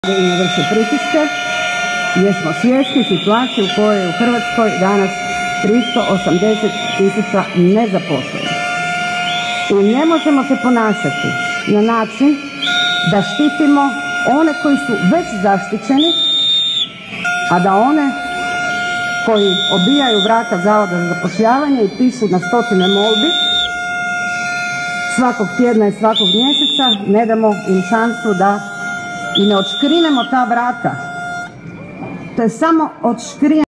i ne vrše pritiske, jer smo svjesni situacije u kojoj je u Hrvatskoj danas 380.000 nezaposlenih. I ne možemo se ponašati na način da štitimo one koji su već zaštićeni, a da one koji obijaju vrata Zavoda za zapošljavanje i pišu na stotine molbi svakog tjedna i svakog mjeseca, ne damo im šansu da i ne odškrinemo ta vrata. To je samo odškrinjeno.